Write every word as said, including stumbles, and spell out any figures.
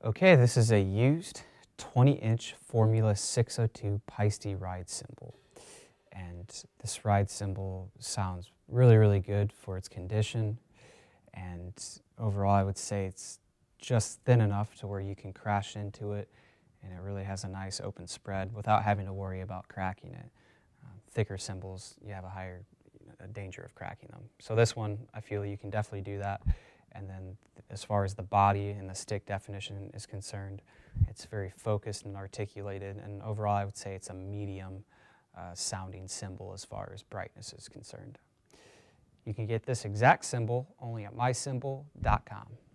Okay, this is a used twenty inch Formula six oh two Paiste ride cymbal. And this ride cymbal sounds really, really good for its condition. And overall, I would say it's just thin enough to where you can crash into it, and it really has a nice open spread without having to worry about cracking it. Um, thicker cymbals, you have a higher a danger of cracking them. So this one, I feel you can definitely do that. And then as far as the body and the stick definition is concerned, it's very focused and articulated, and overall I would say it's a medium uh, sounding cymbal as far as brightness is concerned. You can get this exact cymbal only at my cymbal dot com.